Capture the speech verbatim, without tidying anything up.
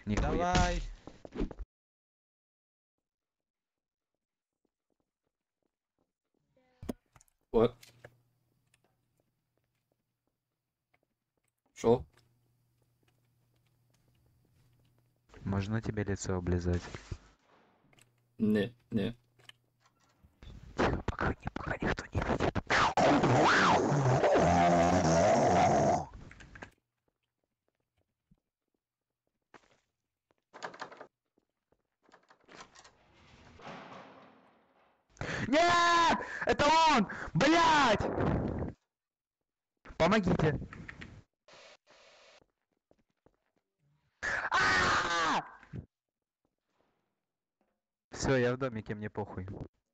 Нихуя. Давай. What? Шо? Можно тебе лицо облизать? Не, не. Тихо, пока, не, пока никто не видит. Нет! Это он! Блять! Помогите! Все, я в домике, мне похуй.